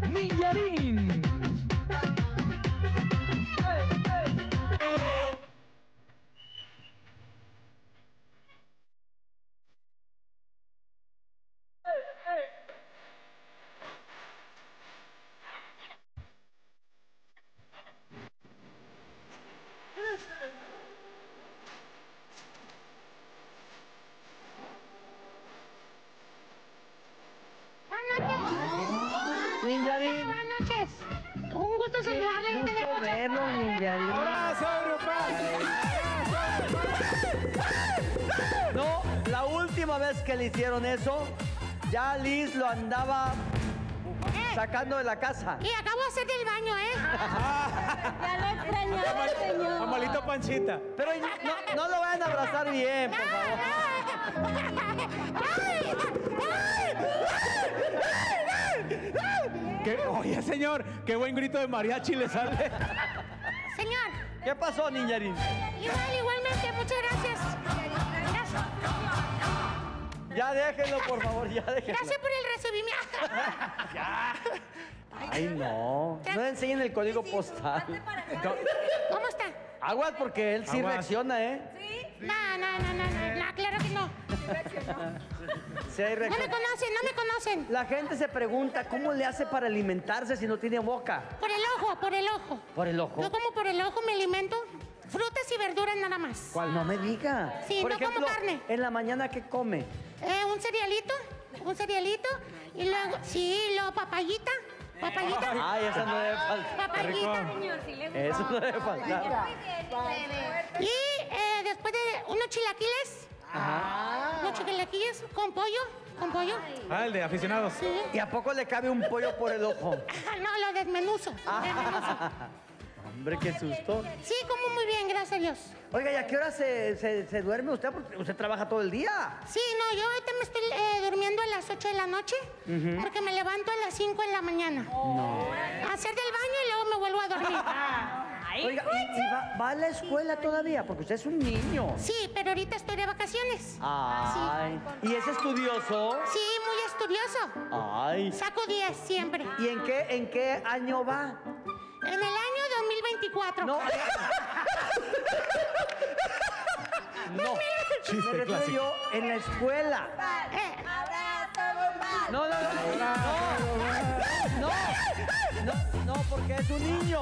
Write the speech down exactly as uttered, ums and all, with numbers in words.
Ninjarín. Ninjarín. Buenas noches. Un gusto saludarle. Un gusto verlo, Ninjarín. ¡Abrazo, grupal! No, la última vez que le hicieron eso, ya Liz lo andaba Eh, sacando de la casa. y acabo de hacer del baño, ¿eh? Ya lo extrañaba, señor. Amalito Panchita. Pero no, no lo vayan a abrazar bien, por favor. ¿Qué? Oye, señor, qué buen grito de mariachi le sale. Señor, ¿Qué pasó, Ninjarín? igual, igualmente, muchas gracias. Gracias, Ya déjenlo, por favor, ya déjenlo. gracias por el recibimiento. Ay, no. No enseñen el código postal. ¿Cómo está? Aguas, porque él sí Aguas. reacciona, ¿eh? No, no, no, no, no, no, claro que no. Sí hay No me reacción. conocen, no me conocen. La gente se pregunta, ¿cómo le hace para alimentarse si no tiene boca? Por el ojo, por el ojo. ¿Por el ojo? Yo como por el ojo me alimento frutas y verduras nada más. ¿Cuál? No me diga. Sí, Por no como ejemplo, carne. en la mañana, ¿qué come? Eh, un cerealito, un cerealito y luego, sí, luego papayita, papayita, Ay, esa no debe faltar. papayita. Señor, sí le gusta. Eso no debe faltar. Y eh, después de unos chilaquiles, Ajá. unos chilaquiles con pollo, con pollo. Ah, el de aficionados. Sí. ¿Y a poco le cabe un pollo por el ojo? Ah, no, lo desmenuzo. lo desmenuzo. Hombre, qué susto. Sí, como muy bien, gracias a Dios. Oiga, ¿y a qué hora se, se, se duerme usted? Porque usted trabaja todo el día. Sí, no, yo ahorita me estoy eh, durmiendo a las ocho de la noche porque me levanto a las cinco de la mañana. No. A hacer del baño y luego me vuelvo a dormir. Oiga, ¿y, y va, va a la escuela todavía? Porque usted es un niño. Sí, pero ahorita estoy de vacaciones. Ay. ¿Y es estudioso? Sí, muy estudioso. Ay. Saco diez siempre. ¿Y en qué, en qué año va? En el año dos mil veinticuatro. No. No. Chiste Me refiero clásico. yo en la escuela. Eh, Abrazo, grupal. No, no, no. No. No, no, no, porque es un niño.